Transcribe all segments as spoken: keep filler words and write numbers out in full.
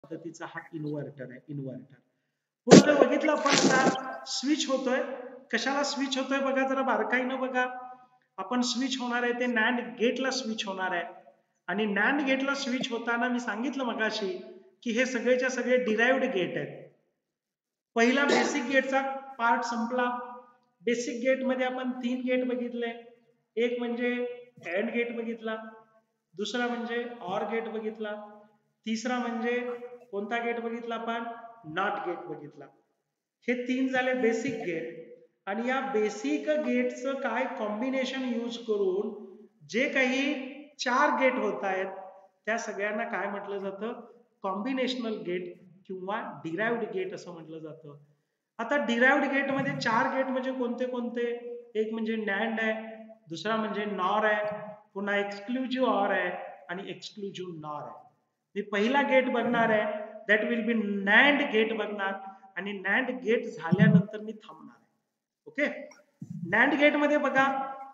पद्धतीचा हा इन्व्हर्टर आहे इन्व्हर्टर. पुढे जर बघितलं आपण आता स्विच होतोय. कशाला स्विच होतोय बघा जरा बारकाईनं बघा. आपण स्विच होणार आहे ते नॅन्ड गेटला स्विच होणार आहे. आणि नॅन्ड गेटला स्विच होताना मी सांगितलं मगाशी की हे सगळेच्या सगळे डिराइव्ड गेट आहेत. पहिला बेसिक गेटचा पार्ट संपला. बेसिक गेट मध्ये आपण तीन गेट बघितले. एक म्हणजे अँड गेट बघितला, दुसरा म्हणजे ऑर गेट बघितला, तिसरा म्हणजे कोणता गेट बघितला आपण, नॉट गेट बघितला. हे तीन झाले बेसिक गेट. आणि या बेसिक गेटचं काय कॉम्बिनेशन यूज करून जे काही चार गेट होत आहेत त्या सगळ्यांना काय म्हटलं जातं, कॉम्बिनेशनल गेट किंवा डिराइव्ड गेट असं म्हटलं जातं. आता डिराइव्ड गेट मध्ये चार गेट म्हणजे कोणते कोणते, एक म्हणजे नॅन्ड आहे, दुसरा म्हणजे नॉर आहे, पुन्हा एक्सक्लुझिव्ह ऑर आहे आणि एक्सक्लुझिव्ह नॉर आहे. मी पहिला गेट बघणार आहे that will be NAND gate बघणार आणि नॅन्ड गेट झाल्यानंतर मी थांबणार आहे. ओके. नॅन्ड गेट मध्ये बघा,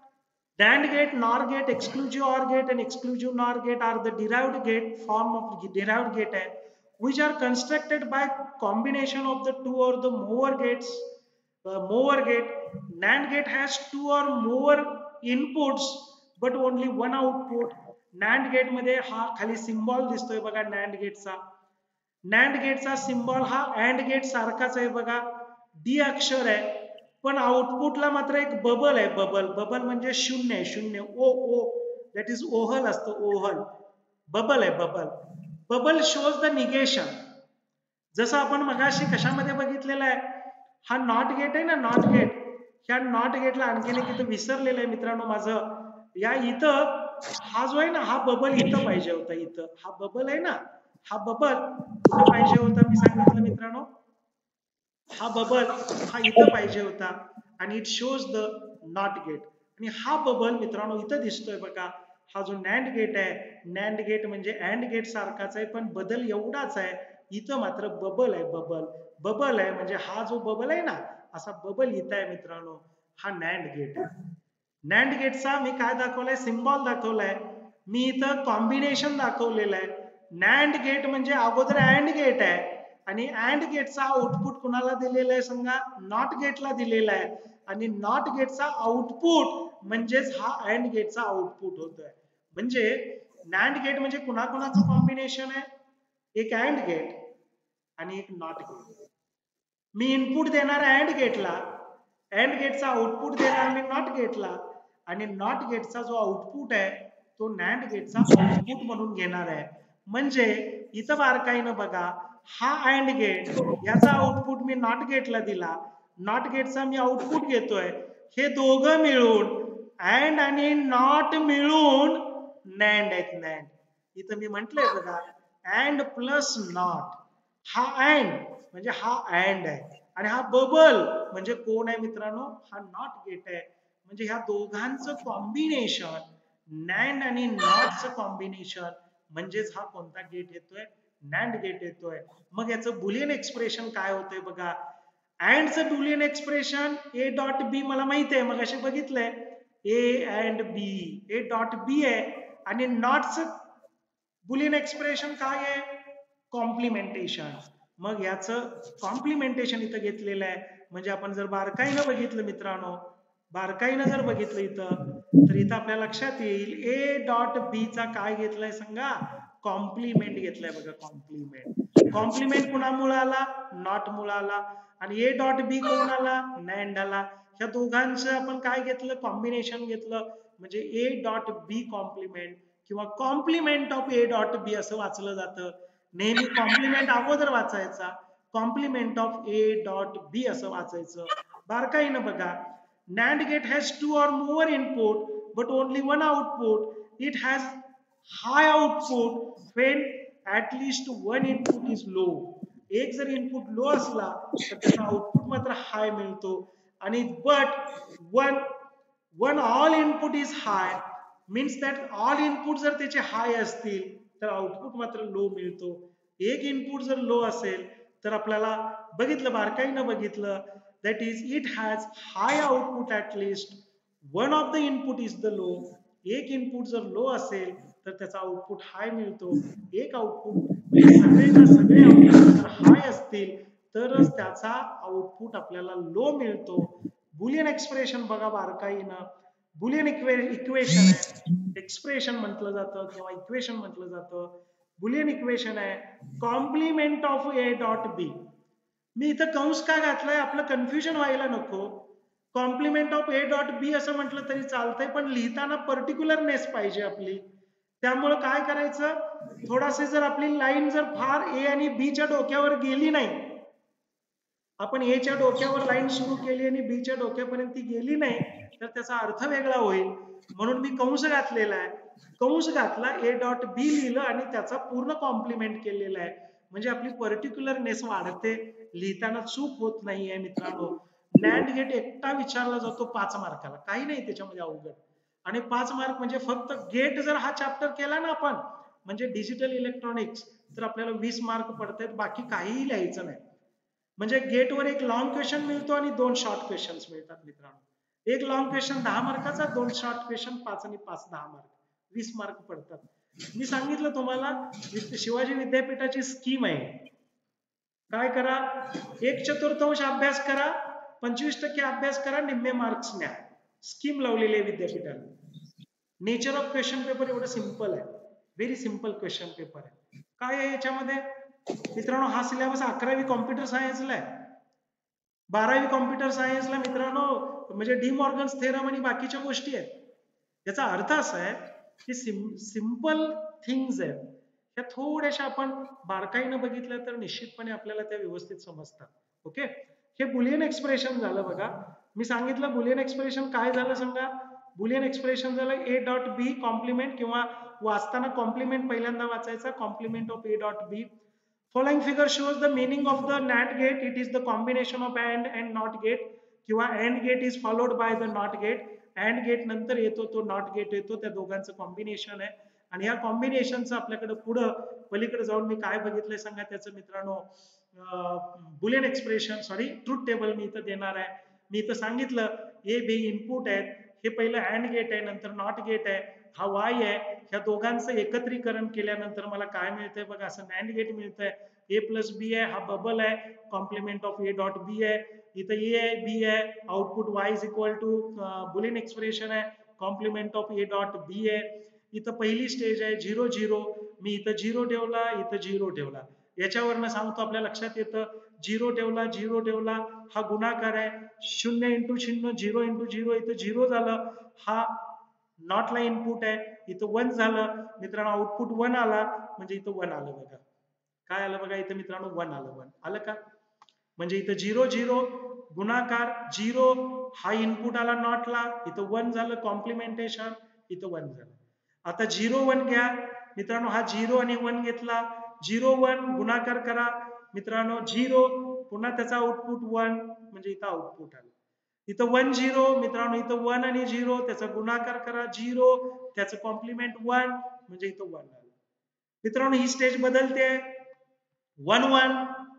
NAND gate, NOR gate, exclusive OR gate and exclusive NOR gate are the derived gate form of derived gate hai, which are constructed by combination of the two or the more gates. Uh, more gate. NAND gate has two or more inputs but only one output. NAND gate मध्ये हा खाली symbol दिसतोय बघा NAND gate चा. NAND gate चा symbol हा AND gate सारखाच आहे बघा, डी अक्षर आहे. पण आउटपुटला मात्र एक बबल आहे. बबल बबल म्हणजे शून्य आहे. शून्य ओ ओ दॅट इज ओहल असतं. ओहल बबल आहे. Bubble bubble shows the negation. जसं आपण मगाशी कशामध्ये बघितलेलं आहे, हा नॉट गेट आहे ना, नॉट गेट. ह्या नॉट गेटला आणखीन एक इथं विसरलेलं आहे मित्रांनो माझं. या इथं हा जो आहे ना, हा बबल इथं पाहिजे होता. इथं हा बबल आहे ना, हा बबल कुठं पाहिजे होता मी सांगितलं मित्रांनो, हा बबल हा इथं पाहिजे होता आणि it shows the NOT gate. आणि हा बबल मित्रांनो इथं दिसतोय बघा. हा जो नॅन्ड गेट आहे, नॅन्ड गेट म्हणजे अँड गेट सारखाच आहे पण बदल एवढाच आहे, इथं मात्र बबल आहे. बबल बबल आहे म्हणजे हा जो बबल आहे ना, असा बबल इथं आहे मित्रांनो, हा नॅन्ड गेट आहे. नॅन्ड गेटचा मी काय दाखवलाय, सिम्बॉल दाखवलाय. मी इथं कॉम्बिनेशन दाखवलेलं आहे. नॅन्ड गेट म्हणजे अगोदर अँड गेट आहे आणि अँड गेटचा आउटपुट कुणाला दिलेला आहे सांगा, नॉट गेटला दिलेला आहे. आणि नॉट गेटचा आउटपुट म्हणजेच हा अँड गेटचा आउटपुट होतोय. म्हणजे नॅन्ड गेट म्हणजे कुणाकुणाचं कॉम्बिनेशन आहे, एक अँड गेट आणि एक नॉट गेट. मी इनपुट देणार अँड गेटला, अँड गेटचा आउटपुट देणार मी नॉट गेटला आणि नॉट गेटचा जो आउटपुट आहे तो नॅन्ड गेटचा आउटपुट म्हणून घेणार आहे. म्हणजे इथं बारकाईनं बघा, हा अँड गेट याचा आउटपुट मी नॉट गेटला दिला, नॉट गेटचा मी आउटपुट घेतोय. हे दोघं मिळून अँड आणि नॉट मिळून नॅन्ड आहेत. नॅन्ड इथं मी म्हटलंय बघा, अँड प्लस नॉट. हा अँड म्हणजे हा अँड आहे आणि हा बबल म्हणजे कोण आहे मित्रांनो, हा नॉट गेट आहे. म्हणजे ह्या दोघांचं कॉम्बिनेशन, नॅन्ड आणि नॉटचं कॉम्बिनेशन म्हणजेच हा कोणता गेट येतोय, नॅन्ड गेट येतोय. मग याचं बुलियन एक्सप्रेशन काय होतंय बघा. अँडचं Boolean expression A dot B मला माहिती आहे, मग असे बघितलंय A and B, A dot B आहे. आणि नॉटचं बुलियन एक्सप्रेशन काय आहे, कॉम्प्लिमेंटेशन. मग याचं कॉम्प्लिमेंटेशन इथं घेतलेलं आहे. म्हणजे आपण जर बारकाईनं बघितलं मित्रांनो, बारकाईनं जर बघितलं इथं, तर इथं आपल्या लक्षात येईल ए डॉट बी चा काय घेतलाय सांगा, कॉम्प्लिमेंट घेतलाय बघा. कॉम्प्लिमेंट कॉम्प्लिमेंट कुणामुळे आला, नॉट मुळे आला. आणि ए डॉट बी कोण आला, नॅन्ड आला. ह्या दोघांचं आपण काय घेतलं, कॉम्बिनेशन घेतलं. म्हणजे ए डॉट बी कॉम्प्लिमेंट किंवा complement of A dot B असं वाचलं जातं. नेहमी कॉम्प्लिमेंट अगोदर वाचायचा, complement of A dot B असं वाचायचं. बारकाईनं बघा, NAND gate has two or more input but only one output. It has high output when at least one input is low. एक जर इनपुट लो असला तर त्याचा आउटपुट मात्र हाय मिळतो. आणि but one one all input is high means that all input जर त्याचे हाय असतील तर आउटपुट मात्र लो मिळतो. एक इनपुट जर लो असेल तर आपल्याला बघितलं, बारकाईनं बघितलं, that is it has high output at least one of the input is the low. एक इनपुट जर लो असेल तर त्याचा आउटपुट हाय मिळतो. एक आउटपुट हे सगळेच्या सगळे आपल्याला जर हाय असतील तरच त्याचा आउटपुट आपल्याला लो मिळतो. बुलियन एक्सप्रेशन बघा बारकाईनं. बुलियन इक्वेशन आहे, एक्सप्रेशन म्हटलं जातं किंवा इक्वेशन म्हटलं जातं. बुलियन इक्वेशन आहे complement of A dot B. मी इथं कंस का घातलाय, आपलं कन्फ्युजन व्हायला नको. Complement of A dot B असं म्हटलं तरी चालतंय, पण लिहिताना पर्टिक्युलरनेस पाहिजे आपली. त्यामुळं काय करायचं, थोडासे जर आपली लाईन जर फार ए आणि बी च्या डोक्यावर गेली नाही, आपण ए च्या डोक्यावर लाईन सुरू केली आणि बी च्या डोक्यापर्यंत ती गेली नाही, तर त्याचा अर्थ वेगळा होईल. म्हणून मी कंस घातलेला आहे. कंस घातला, ए डॉट बी लिहिलं आणि त्याचा पूर्ण कॉम्प्लिमेंट केलेला आहे. म्हणजे आपली पर्टिक्युलरनेस वाढते, लिहिताना चूक होत नाहीये मित्रांनो. नॅन्ड गेट एकटा विचारला जातो पाच मार्काला, काही नाही त्याच्यामध्ये अवघड. आणि पाच मार्क म्हणजे फक्त गेट जर हा चॅप्टर केला ना आपण, म्हणजे डिजिटल इलेक्ट्रॉनिक्स, तर आपल्याला वीस मार्क पडतात, बाकी काहीही लिहायचं नाही. म्हणजे गेटवर एक लॉंग क्वेश्चन मिळतो आणि दोन शॉर्ट क्वेश्चन्स मिळतात मित्रांनो. एक लॉंग क्वेश्चन दहा मार्काचा, दोन शॉर्ट क्वेश्चन पाच आणि पाच दहा मार्क, वीस मार्क पडतात. मी सांगितलं तुम्हाला शिवाजी विद्यापीठाची स्कीम आहे. काय करा, एक चतुर्थांश अभ्यास करा, पंचवीस टक्के अभ्यास करा, निम्मे मार्क्स न्या. स्कीम लावलेली आहे विद्यापीठाला. नेचर ऑफ क्वेश्चन पेपर एवढं सिंपल आहे, व्हेरी सिंपल क्वेश्चन पेपर आहे. काय आहे याच्यामध्ये मित्रांनो, हा सिलेबस अकरावी कॉम्प्युटर सायन्सला आहे, बारावी कॉम्प्युटर सायन्सला मित्रांनो म्हणजे डी मॉर्गन्स थेरम आणि बाकीच्या गोष्टी आहेत. याचा अर्थ असा आहे की सिम सिंपल थिंग्स आहेत, ह्या थोड्याशा आपण बारकाईनं बघितल्या तर निश्चितपणे आपल्याला त्या व्यवस्थित समजतात. ओके, हे बुलियन एक्सप्रेशन झालं बघा. मी सांगितलं बुलियन एक्सप्रेशन काय झालं सांगा. बुलियन एक्सप्रेशन झालं ए डॉट बी कॉम्प्लिमेंट, किंवा वाचताना कॉम्प्लिमेंट पहिल्यांदा वाचायचा, complement of A dot B. Following figure shows the meaning of the NAND gate. It is the combination of AND and NOT gate, किंवा AND gate is followed by the NOT gate. AND gate नंतर येतो तो NOT gate येतो, त्या दोघांचं combination आहे. आणि ह्या कॉम्बिनेशनचं आपल्याकडे पुढं पलीकडे जाऊन मी काय बघितलंय सांगा त्याचं मित्रांनो, Boolean expression sorry truth table मी इथं देणार आहे. मी इथं सांगितलं ए बी इनपुट आहेत, हे पहिलं अँड गेट आहे, नंतर नॉट गेट आहे, हा वाय आहे. ह्या दोघांचं एकत्रीकरण केल्यानंतर मला काय मिळतंय बघा, असं नॅन्ड गेट मिळतंय. ए प्लस बी आहे, हा बबल आहे, complement of A dot B आहे. इथं ए आहे, बी आहे, output Y is equal to Boolean expression आहे, complement of A dot B आहे. इथं पहिली स्टेज आहे झिरो झिरो, मी इथं झिरो ठेवला, इथं झिरो ठेवला. याच्यावरनं सांगतो आपल्या लक्षात येतं, झिरो ठेवला झिरो ठेवला, हा गुणाकार आहे. शून्य इंटू शून्य, झिरो इंटू झिरो, इथं झिरो झालं. हा नॉटला इनपुट आहे, इथं वन झालं मित्रांनो, आउटपुट वन आला म्हणजे इथं वन आलं बघा. काय आलं बघा इथं मित्रांनो, वन आलं. वन आलं का, म्हणजे इथं झिरो झिरो गुणाकार झिरो, हा इनपुट आला नॉटला, इथं वन झालं कॉम्प्लिमेंटेशन, इथं वन झालं. आता झिरो वन घ्या मित्रांनो, हा झिरो आणि वन घेतला, झिरो वन गुणाकार करा मित्रांनो, झिरो, पुन्हा त्याचा आउटपुट वन, म्हणजे इथं आउटपुट आलं. इथं वन झिरो मित्रांनो, इथं वन आणि झिरो, त्याचा गुणाकार करा झिरो, त्याचं कॉम्प्लिमेंट वन, म्हणजे इथं वन आलं. मित्रांनो ही स्टेज बदलते, वन वन,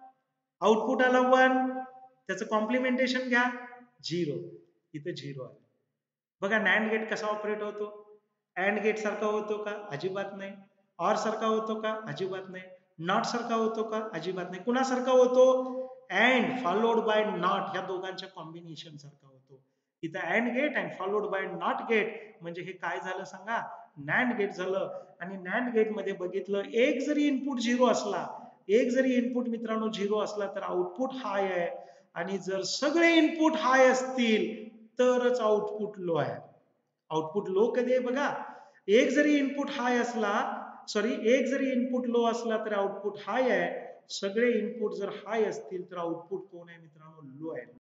आउटपुट आला वन, त्याचं कॉम्प्लिमेंटेशन घ्या झिरो, इथं झिरो आलं. बघा नॅन्ड गेट कसा ऑपरेट होतो. अँड गेट सारखा होतो का, अजिबात नाही. ऑर सारखा होतो का, अजिबात नाही. नॉट सारखा होतो का, अजिबात नाही. कुणासारखा होतो, अँड फॉलोड बाय नॉट, ह्या दोघांच्या कॉम्बिनेशन सारखा होतो. इथं AND gate and followed by NOT gate, म्हणजे हे काय झालं सांगा, नॅन्ड गेट झालं. आणि नॅन्ड गेट मध्ये बघितलं, एक जरी इनपुट झिरो असला, एक जरी इनपुट मित्रांनो झिरो असला तर आउटपुट हाय आहे, आणि जर सगळे इनपुट हाय असतील तरच आउटपुट लो आहे. आउटपुट लो कधी आहे बघा, एक जरी इनपुट हाय असला, सॉरी एक जरी इनपुट लो असला तर आउटपुट हाय आहे, सगळे इनपुट जर हाय असतील तर आउटपुट कोण आहे मित्रांनो, लो आहे.